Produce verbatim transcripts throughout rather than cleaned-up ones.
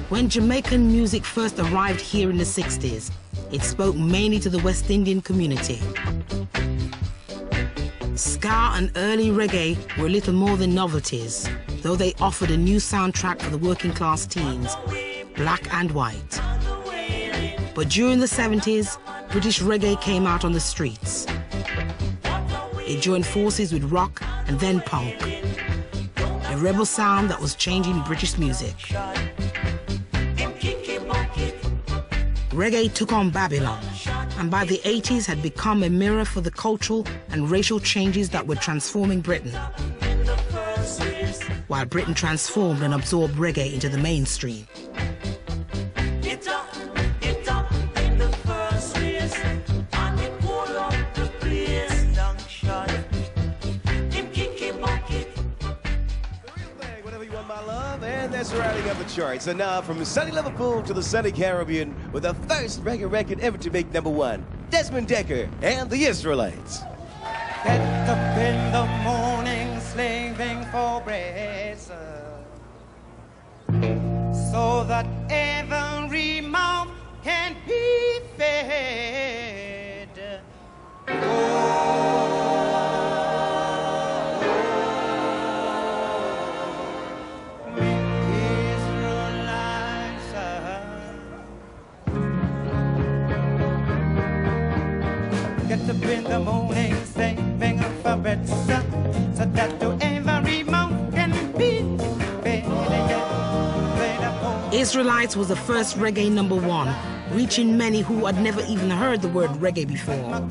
When Jamaican music first arrived here in the sixties, it spoke mainly to the West Indian community. Ska and early reggae were little more than novelties, though they offered a new soundtrack for the working class teens, black and white. But during the seventies, British reggae came out on the streets. It joined forces with rock and then punk, a rebel sound that was changing British music. Reggae took on Babylon, and by the eighties had become a mirror for the cultural and racial changes that were transforming Britain, while Britain transformed and absorbed reggae into the mainstream. That's rounding up the charts. And now from sunny Liverpool to the sunny Caribbean with the first reggae record ever to make number one, Desmond Dekker and the Israelites. Get up in the morning slaving for bread, so that every mouth can be fed. Oh. Get up in the morning, saving for bread, so that to every mouth can be fed. Israelites was the first reggae number one, reaching many who had never even heard the word reggae before.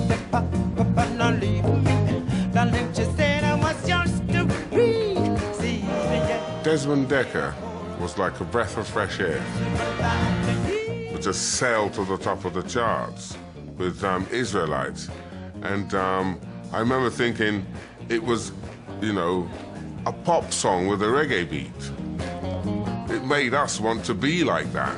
Desmond Dekker was like a breath of fresh air. It just sailed to the top of the charts with um, Israelites. And um, I remember thinking it was, you know, a pop song with a reggae beat. It made us want to be like that.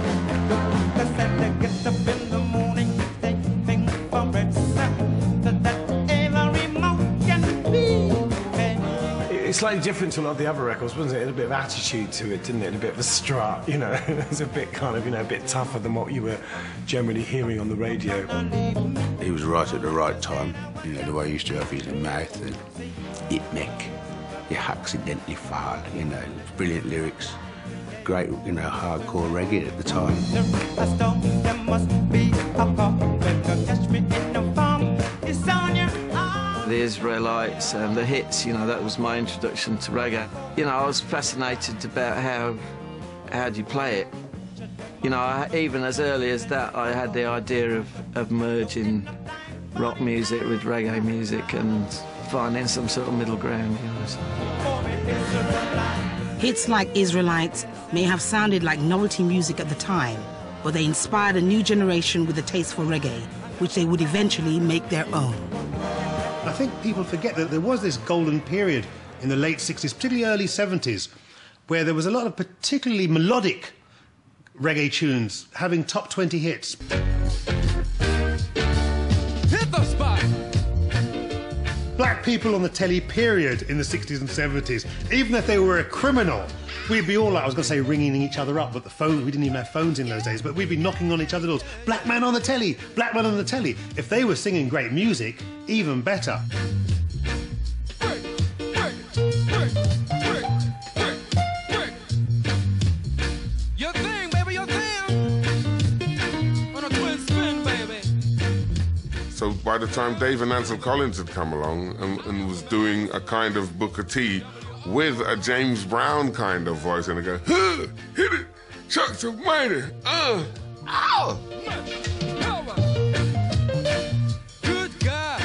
It's slightly different to a lot of the other records, wasn't it? It had a bit of attitude to it, didn't it? A bit of a strut, you know. It was a bit kind of, you know, a bit tougher than what you were generally hearing on the radio. He was right at the right time. You know, the way he used to have his mouth and it neck, your accidentally fall, you know, brilliant lyrics. Great, you know, hardcore reggae at the time. The Israelites and the hits, you know, that was my introduction to reggae. You know, I was fascinated about how, how do you play it? You know, I, even as early as that, I had the idea of, of merging rock music with reggae music and finding some sort of middle ground, you know. So. Hits like Israelites may have sounded like novelty music at the time, but they inspired a new generation with a taste for reggae, which they would eventually make their own. I think people forget that there was this golden period in the late sixties, particularly early seventies, where there was a lot of particularly melodic reggae tunes having top twenty hits. Hit the spot! Black people on the telly period in the sixties and seventies, even if they were a criminal, we'd be all like, I was going to say ringing each other up, but the phone, we didn't even have phones in those days, but we'd be knocking on each other's doors. Black man on the telly, black man on the telly. If they were singing great music, even better. Your thing, baby, your thing. On a twin spin, baby. So by the time Dave and Ansel Collins had come along and, and was doing a kind of Booker T with a James Brown kind of voice, and they go, huh, hit it, Chuck Almighty, uh, ow! Good God.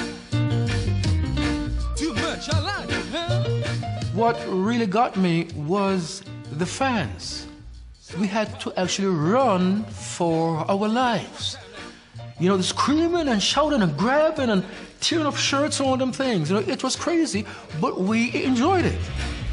Too much, I like it, huh? What really got me was the fans. We had to actually run for our lives. You know, the screaming and shouting and grabbing and tearing up shirts and all them things. You know, it was crazy, but we enjoyed it.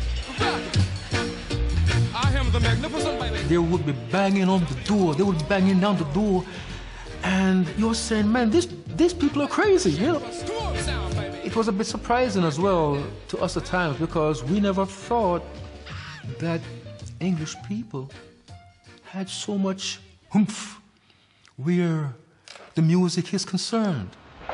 I am the magnificent baby. They would be banging on the door. They would be banging down the door. And you're saying, man, this, these people are crazy, you know. It was a bit surprising as well to us at times because we never thought that English people had so much oomph where the music is concerned.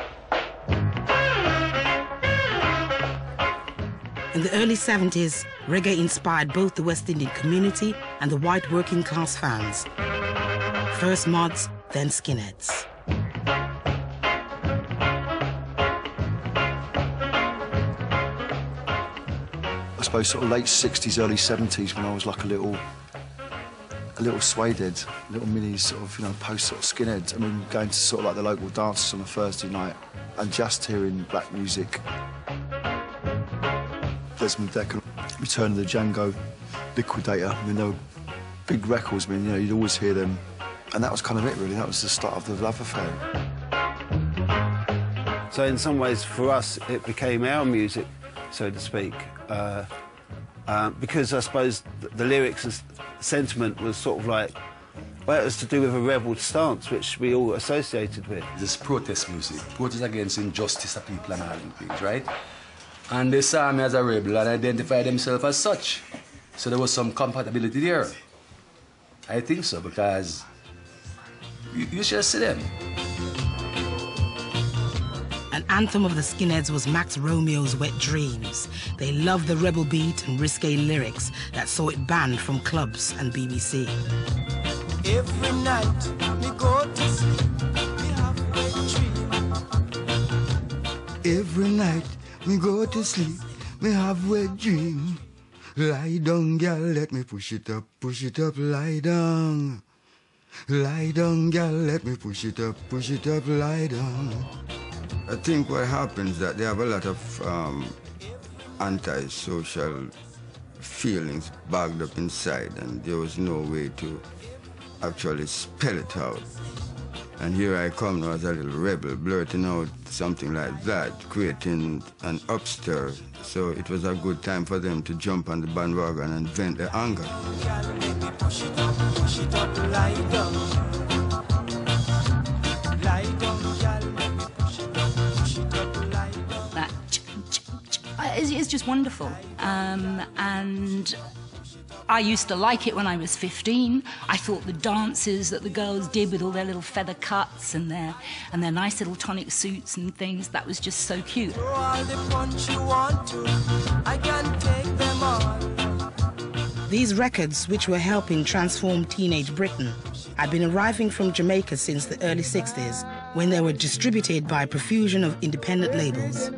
In the early seventies, reggae inspired both the West Indian community and the white working class fans. First mods, then skinheads. I suppose sort of late sixties, early seventies, when I was like a little, a little suede head, little mini sort of, you know, post sort of skinhead. I mean, going to sort of like the local dances on a Thursday night and just hearing black music. Desmond Dekker, Return of the Django, Liquidator. I mean, they were big records. I mean, you know, you'd always hear them, and that was kind of it, really. That was the start of the love affair. So in some ways, for us, it became our music, so to speak. Uh, uh, because I suppose the, the lyrics and sentiment was sort of like, well, it was to do with a rebel stance, which we all associated with. This protest music, protest against injustice of people and all these things, right? And they saw me as a rebel and identified themselves as such. So there was some compatibility there. I think so, because you, you should see them. An anthem of the skinheads was Max Romeo's Wet Dreams. They loved the rebel beat and risque lyrics that saw it banned from clubs and B B C. Every night we go to sleep, we have wet dream. Every night we go to sleep, we have wet dream. Lie down, girl, let me push it up, push it up, lie down. Lie down, girl, let me push it up, push it up, lie down. I think what happens is that they have a lot of um, anti-social feelings bagged up inside, and there was no way to actually spell it out. And here I come now as a little rebel, blurting out something like that, creating an upstir. So it was a good time for them to jump on the bandwagon and vent their anger. That is, is just wonderful. Um, and I used to like it when I was fifteen. I thought the dances that the girls did with all their little feather cuts and their and their nice little tonic suits and things, that was just so cute. Throw all the punch you want to, I can take them all. These records, which were helping transform teenage Britain, had been arriving from Jamaica since the early sixties, when they were distributed by a profusion of independent labels.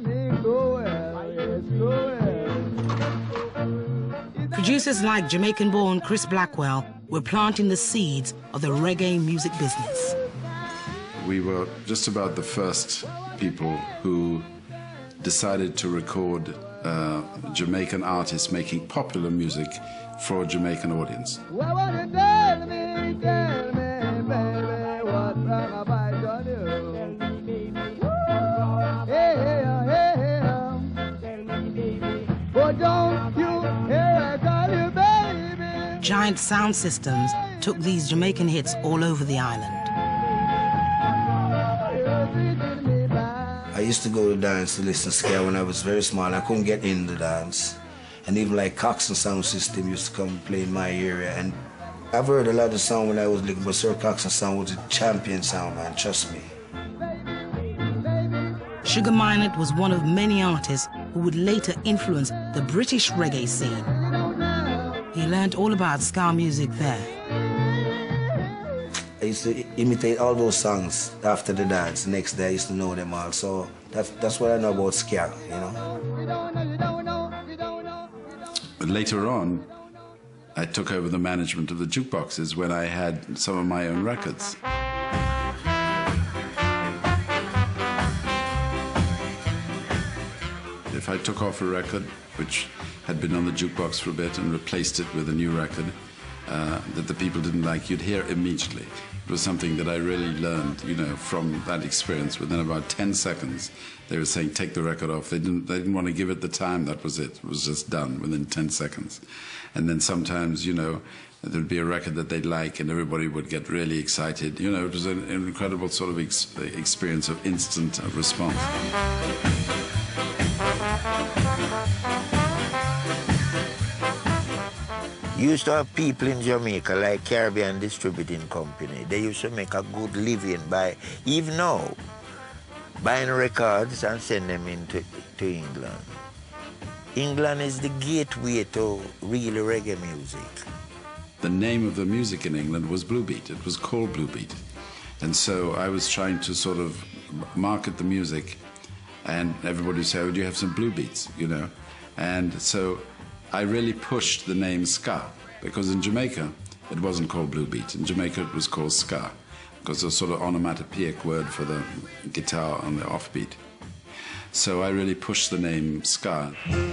Producers like Jamaican-born Chris Blackwell were planting the seeds of the reggae music business. We were just about the first people who decided to record uh, Jamaican artists making popular music for a Jamaican audience. Giant sound systems took these Jamaican hits all over the island. I used to go to dance to listen to ska when I was very small. I couldn't get in the dance. And even like Coxsone Sound System used to come play in my area. And I've heard a lot of sound when I was little, but Sir Coxsone Sound was a champion sound, man, trust me. Sugar Minott was one of many artists who would later influence the British reggae scene. He learned all about ska music there. I used to imitate all those songs after the dance. The next day I used to know them all. So that's, that's what I know about ska, you know. But later on, I took over the management of the jukeboxes when I had some of my own records. If I took off a record, which had been on the jukebox for a bit, and replaced it with a new record uh, that the people didn't like, you'd hear immediately. It was something that I really learned, you know, from that experience. Within about ten seconds, they were saying, take the record off. They didn't, they didn't want to give it the time. That was it. It was just done within ten seconds. And then sometimes, you know, there'd be a record that they'd like and everybody would get really excited. You know, it was an, an incredible sort of ex experience of instant response. You used to have people in Jamaica like Caribbean Distributing Company. They used to make a good living by, even now, buying records and send them into to England. England is the gateway to real reggae music. The name of the music in England was Bluebeat. It was called Bluebeat. And so I was trying to sort of market the music, and everybody would say, oh, do you have some Bluebeats, you know? And so I really pushed the name ska, because in Jamaica it wasn't called Bluebeat. In Jamaica it was called ska, because it's a sort of onomatopoeic word for the guitar on the offbeat. So I really pushed the name ska.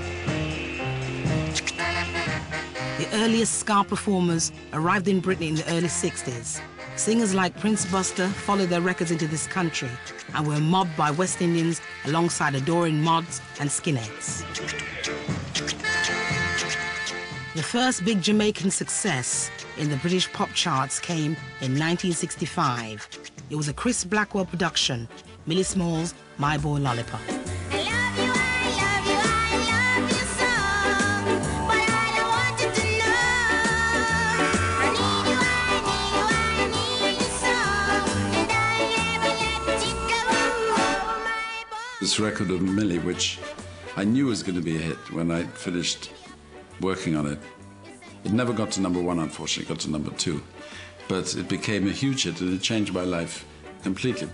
The earliest ska performers arrived in Britain in the early sixties. Singers like Prince Buster followed their records into this country and were mobbed by West Indians alongside adoring mods and skinheads. The first big Jamaican success in the British pop charts came in nineteen sixty-five. It was a Chris Blackwell production, Millie Small's My Boy Lollipop. This record of Millie, which I knew was going to be a hit when I finished working on it. It never got to number one, unfortunately, it got to number two. But it became a huge hit and it changed my life completely.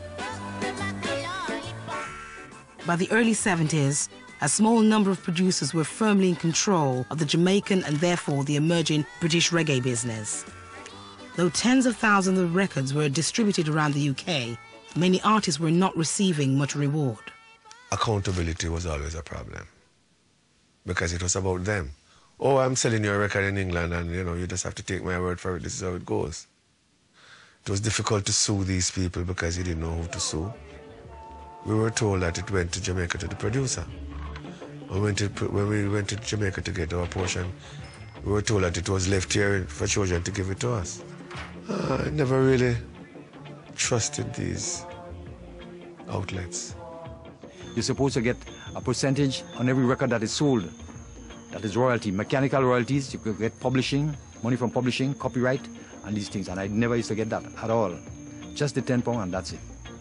By the early seventies, a small number of producers were firmly in control of the Jamaican and therefore the emerging British reggae business. Though tens of thousands of records were distributed around the U K, many artists were not receiving much reward. Accountability was always a problem because it was about them. Oh, I'm selling you a record in England and, you know, you just have to take my word for it. This is how it goes. It was difficult to sue these people because you didn't know who to sue. We were told that it went to Jamaica to the producer. When we went to, when we went to Jamaica to get our portion, we were told that it was left here for children to give it to us. Uh, I never really trusted these outlets. You're supposed to get a percentage on every record that is sold. That is royalty, mechanical royalties. You could get publishing, money from publishing, copyright, and these things. And I never used to get that at all. Just the ten pound and that's it.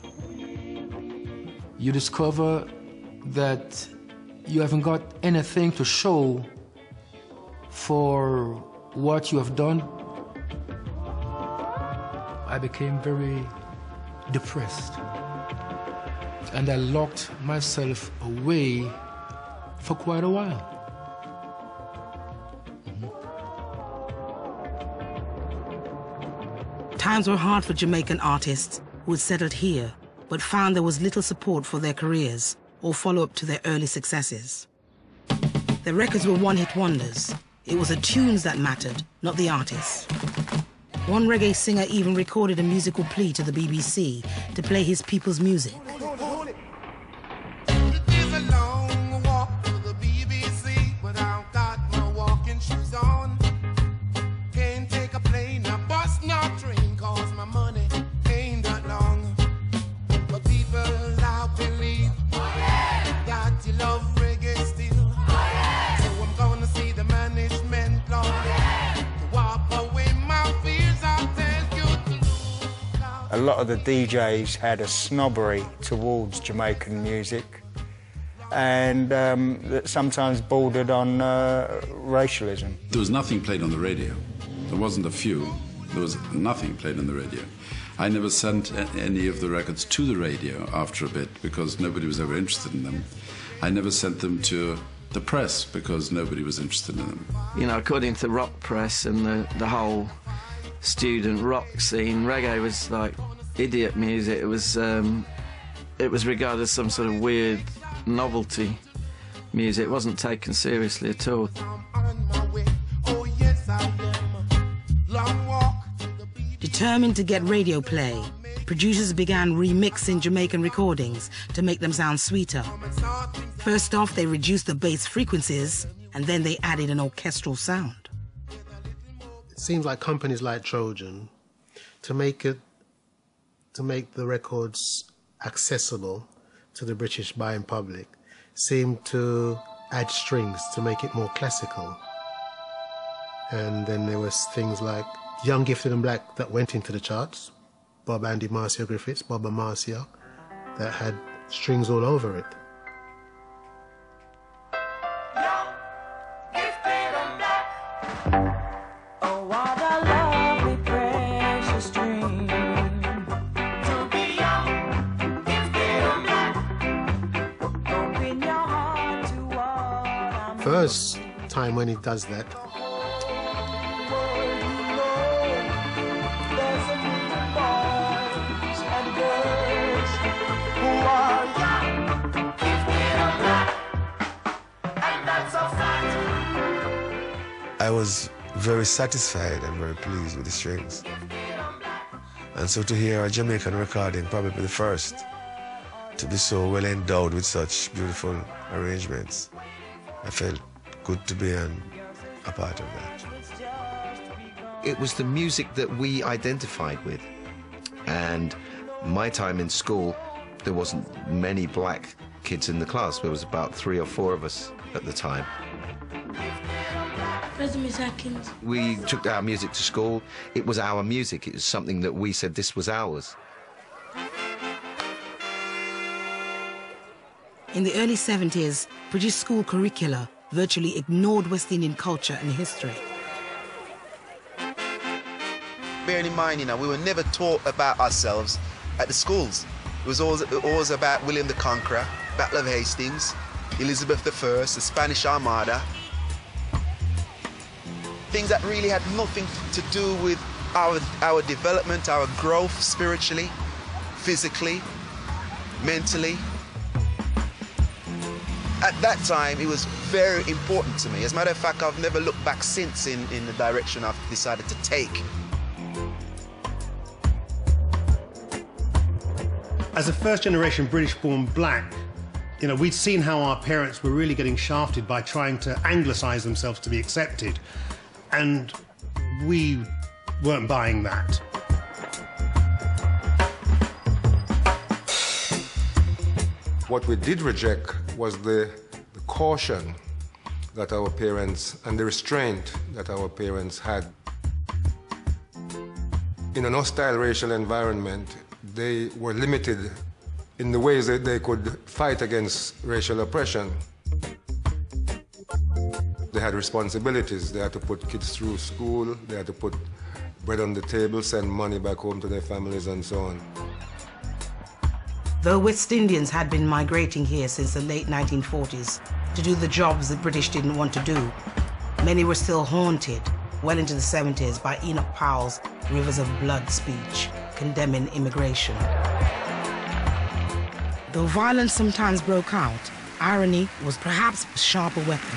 You discover that you haven't got anything to show for what you have done. I became very depressed. And I locked myself away for quite a while. Mm-hmm. Times were hard for Jamaican artists who had settled here, but found there was little support for their careers or follow-up to their early successes. Their records were one-hit wonders. It was the tunes that mattered, not the artists. One reggae singer even recorded a musical plea to the B B C to play his people's music. A lot of the D Js had a snobbery towards Jamaican music and um, that sometimes bordered on uh, racialism. There was nothing played on the radio. There wasn't a few. There was nothing played on the radio. I never sent any of the records to the radio after a bit because nobody was ever interested in them. I never sent them to the press because nobody was interested in them. You know, according to Rock Press and the, the whole student rock scene, reggae was like idiot music. It was um, it was regarded as some sort of weird novelty music. It wasn't taken seriously at all. Determined to get radio play, producers began remixing Jamaican recordings to make them sound sweeter. First off, they reduced the bass frequencies, and then they added an orchestral sound. It seems like companies like Trojan, to make it, to make the records accessible to the British buying public, seem to add strings to make it more classical. And then there was things like Young, Gifted and Black that went into the charts. Bob Andy Marcia Griffiths, Bob and Marcia, that had strings all over it. First time when he does that, I was very satisfied and very pleased with the strings. And so to hear a Jamaican recording, probably the first, to be so well endowed with such beautiful arrangements, I felt good to be an, a part of that. It was the music that we identified with. And my time in school, there wasn't many black kids in the class. There was about three or four of us at the time. Miss Atkins. We took our music to school. It was our music. It was something that we said this was ours. In the early seventies, British school curricula virtually ignored West Indian culture and history. Bearing in mind, you know, we were never taught about ourselves at the schools. It was always, always about William the Conqueror, Battle of Hastings, Elizabeth the First, the Spanish Armada. Things that really had nothing to do with our, our development, our growth spiritually, physically, mentally. At that time, it was very important to me. As a matter of fact, I've never looked back since in, in the direction I've decided to take. As a first-generation British-born black, you know, we'd seen how our parents were really getting shafted by trying to anglicise themselves to be accepted. And we weren't buying that. What we did reject was the, the caution that our parents and the restraint that our parents had. In an hostile racial environment, they were limited in the ways that they could fight against racial oppression. They had responsibilities. They had to put kids through school, they had to put bread on the table, send money back home to their families, and so on. Though West Indians had been migrating here since the late nineteen forties to do the jobs the British didn't want to do, many were still haunted well into the seventies by Enoch Powell's Rivers of Blood speech condemning immigration. Though violence sometimes broke out, irony was perhaps a sharper weapon.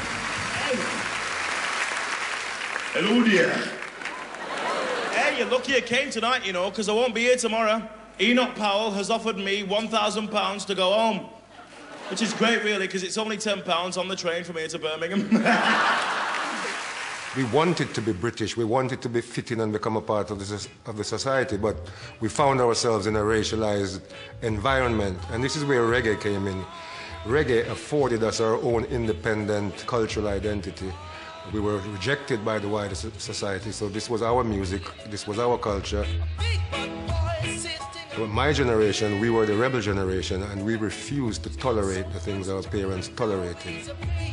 Hello there. Hey, you're lucky you came tonight, you know, because I won't be here tomorrow. Enoch Powell has offered me one thousand pounds to go home, which is great, really, because it's only ten pounds on the train from here to Birmingham. We wanted to be British, we wanted to be fit in and become a part of the, of the society, but we found ourselves in a racialized environment, and this is where reggae came in. Reggae afforded us our own independent cultural identity. We were rejected by the wider society, so this was our music, this was our culture. My generation, we were the rebel generation, and we refused to tolerate the things our parents tolerated.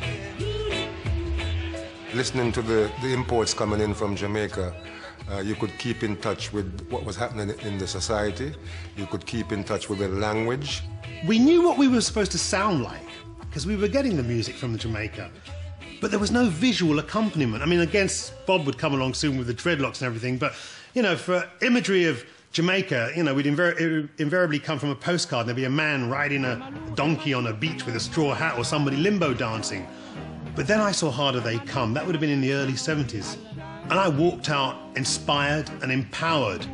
Listening to the, the imports coming in from Jamaica, uh, you could keep in touch with what was happening in the society. You could keep in touch with the language. We knew what we were supposed to sound like, because we were getting the music from Jamaica. But there was no visual accompaniment. I mean, I guess Bob would come along soon with the dreadlocks and everything, but, you know, for imagery of Jamaica, you know, we'd invar invariably come from a postcard and there'd be a man riding a donkey on a beach with a straw hat or somebody limbo dancing. But then I saw Harder They Come. That would have been in the early seventies. And I walked out inspired and empowered.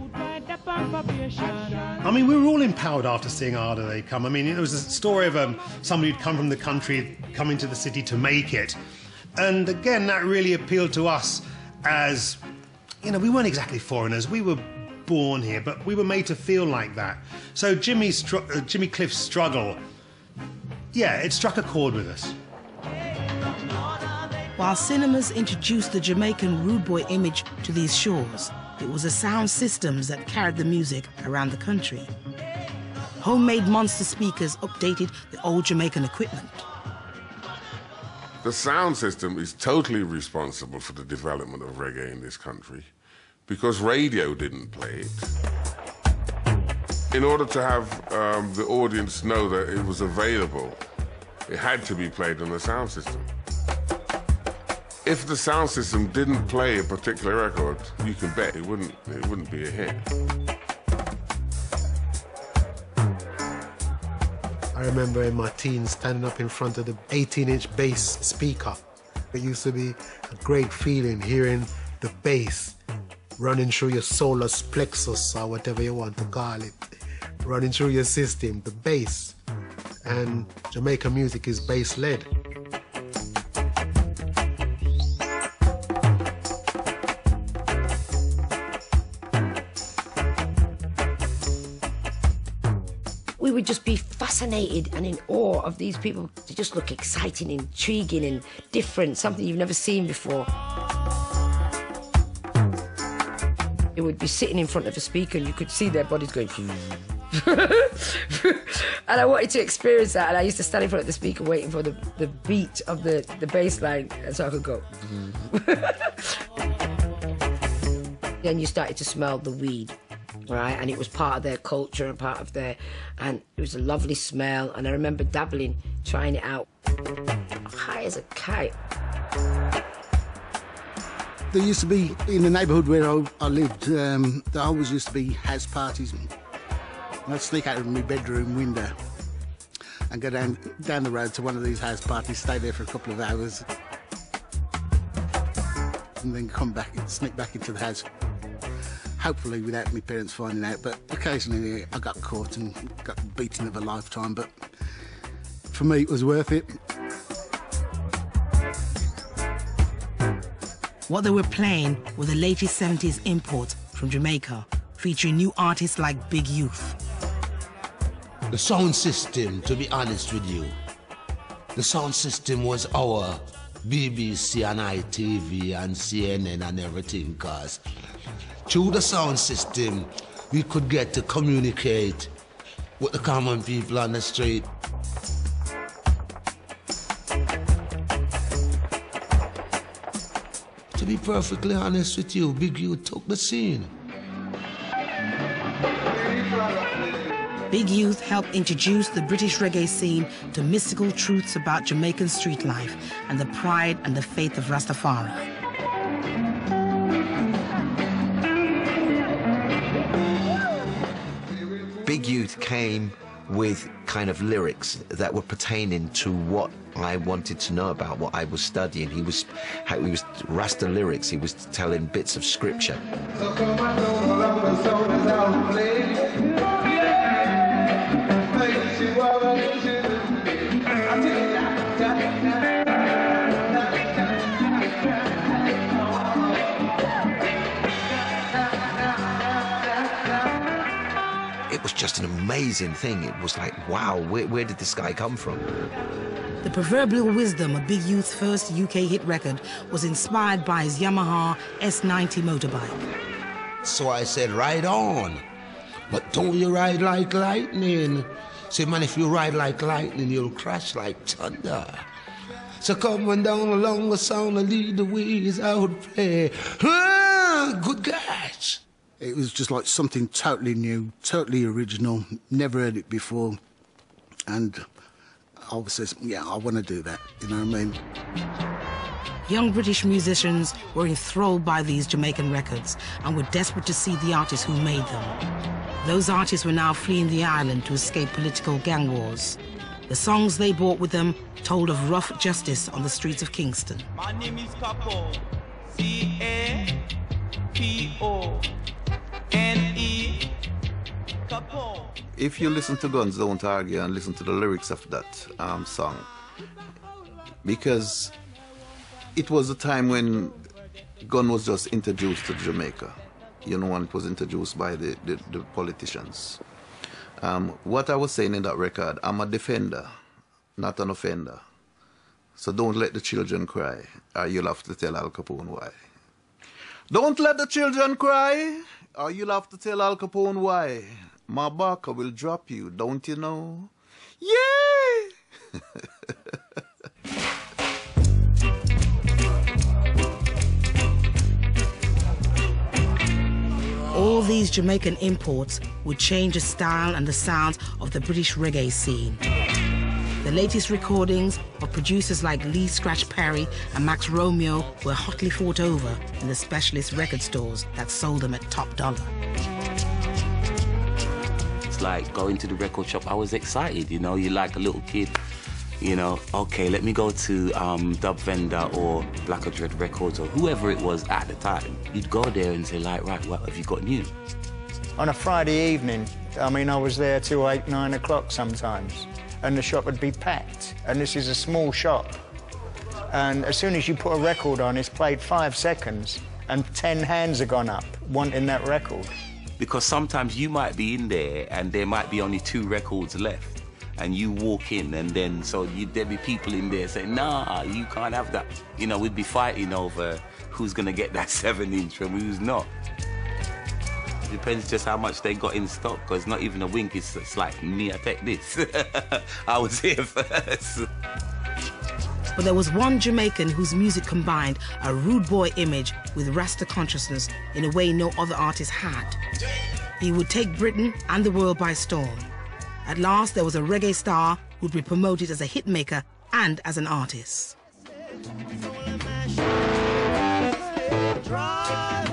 I mean, we were all empowered after seeing Harder They Come. I mean, it was a story of um, somebody who'd come from the country, coming to the city to make it. And again, that really appealed to us as, you know, we weren't exactly foreigners. We were born here, but we were made to feel like that. So Jimmy, uh, Jimmy Cliff's struggle, yeah, it struck a chord with us. While cinemas introduced the Jamaican rude boy image to these shores, it was the sound systems that carried the music around the country. Homemade monster speakers updated the old Jamaican equipment. The sound system is totally responsible for the development of reggae in this country because radio didn't play it. In order to have um, the audience know that it was available, it had to be played on the sound system. If the sound system didn't play a particular record, you can bet it wouldn't, it wouldn't be a hit. I remember in my teens standing up in front of the eighteen inch bass speaker. It used to be a great feeling hearing the bass running through your solar plexus or whatever you want to call it, running through your system, the bass. And Jamaican music is bass-led. We would just be fascinated and in awe of these people. They just look exciting, intriguing and different, something you've never seen before. They would be sitting in front of a speaker and you could see their bodies going and I wanted to experience that, and I used to stand in front of the speaker waiting for the, the beat of the, the bass line so I could go. Then you started to smell the weed, right? And it was part of their culture and part of their, and it was a lovely smell. And I remember dabbling, trying it out, high as a kite. There used to be, in the neighbourhood where I, I lived, um, there always used to be house parties. I'd sneak out of my bedroom window and go down, down the road to one of these house parties, stay there for a couple of hours, and then come back and sneak back into the house. Hopefully without my parents finding out, but occasionally I got caught and got the beating of a lifetime, but for me it was worth it. What they were playing were the latest seventies imports from Jamaica, featuring new artists like Big Youth. The sound system, to be honest with you, the sound system was our B B C and I T V and C N N and everything, cause through the sound system, we could get to communicate with the common people on the street. To be perfectly honest with you, Big Youth took the scene. Big Youth helped introduce the British reggae scene to mystical truths about Jamaican street life and the pride and the faith of Rastafari. Big Youth came with kind of lyrics that were pertaining to what I wanted to know about, what I was studying. He was, he was Rasta lyrics. He was telling bits of scripture. It was just an amazing thing. It was like, wow, where, where did this guy come from? The proverbial wisdom of Big Youth's first U K hit record was inspired by his Yamaha S ninety motorbike. So I said, ride on, but don't you ride like lightning. Say, man, if you ride like lightning, you'll crash like thunder. So come on down along the sound and lead the ways out play. Ah, good catch. It was just like something totally new, totally original, never heard it before. And I was says, yeah, I want to do that, you know what I mean? Young British musicians were enthralled by these Jamaican records and were desperate to see the artists who made them. Those artists were now fleeing the island to escape political gang wars. The songs they brought with them told of rough justice on the streets of Kingston. My name is Capo, C A P O N E, Capo. If you listen to Guns Don't Argue and listen to the lyrics of that um, song, because it was a time when gun was just introduced to Jamaica, you know, and it was introduced by the, the, the politicians. Um, what I was saying in that record, I'm a defender, not an offender. So don't let the children cry, or you'll have to tell Al Capone why. Don't let the children cry, or you'll have to tell Al Capone why. My barker will drop you, don't you know? Yeah! All these Jamaican imports would change the style and the sounds of the British reggae scene. The latest recordings of producers like Lee Scratch Perry and Max Romeo were hotly fought over in the specialist record stores that sold them at top dollar. It's like going to the record shop. I was excited, you know, you're like a little kid. You know, okay, let me go to um, Dub Vendor or Black or Dread Records or whoever it was at the time. You'd go there and say, like, right, what have you got new? On a Friday evening, I mean, I was there till eight, nine o'clock sometimes, and the shop would be packed. And this is a small shop. And as soon as you put a record on, it's played five seconds, and ten hands have gone up wanting that record. Because sometimes you might be in there and there might be only two records left. And you walk in, and then so you, there'd be people in there saying, nah, you can't have that. You know, we'd be fighting over who's gonna get that seven inch and who's not. It depends just how much they got in stock, because not even a wink, it's, it's like, me, I take this. I was here first. But there was one Jamaican whose music combined a rude boy image with Rasta consciousness in a way no other artist had. He would take Britain and the world by storm. At last, there was a reggae star who'd be promoted as a hitmaker and as an artist. Drive